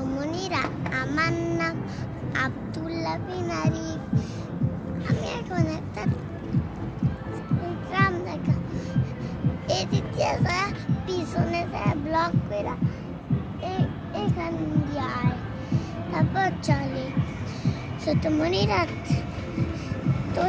মনিরা, আমার নাম আব্দুল্লাহ বিন আরিফ। আমি এখন একটা গ্রাম দেখা এদিকে পিছনে ব্লক করে এখান দিয়ে আয়, তারপর চলে ছোট মনিরা। তো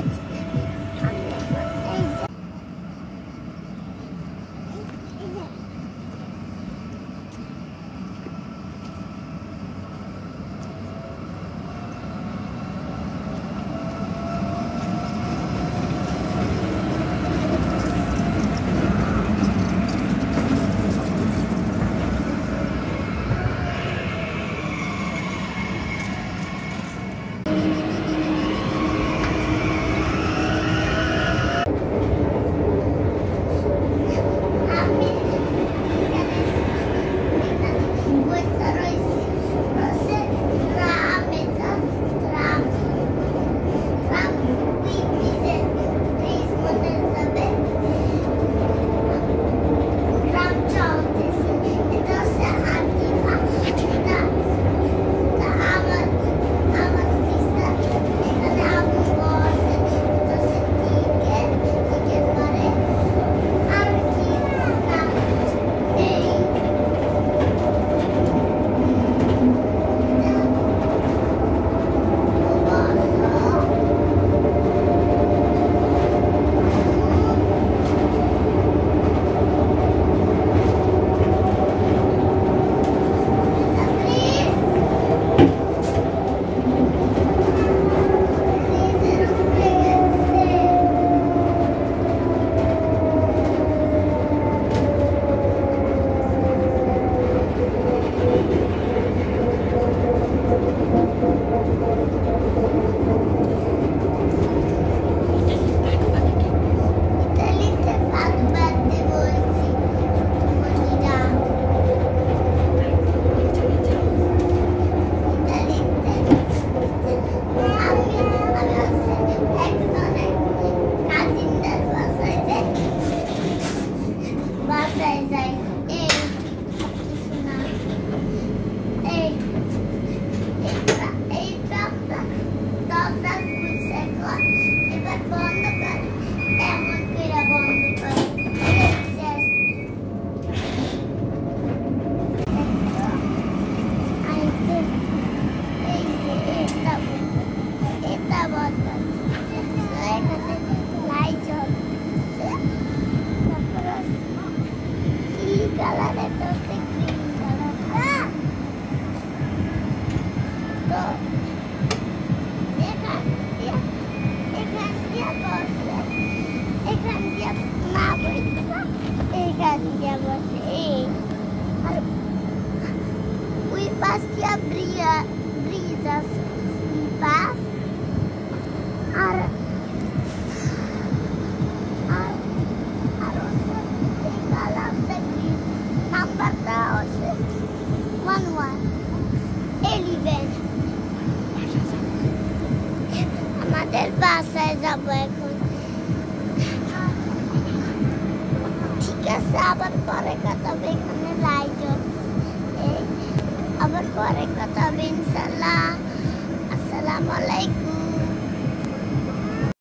pasti brisa pas আমাদের বাসায় যাবো এখন। ঠিক আছে, আবার পরে কথা হবে। এখানে লাইট জ্বলছে, আবার পরে কথা হবে ইনশাআল্লাহ। আসসালামু আলাইকুম।